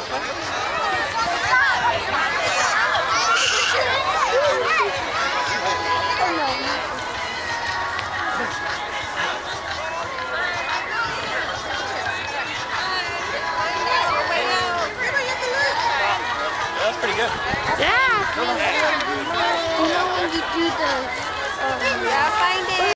That's pretty good. Yeah. You know when you do the, Yeah, find it.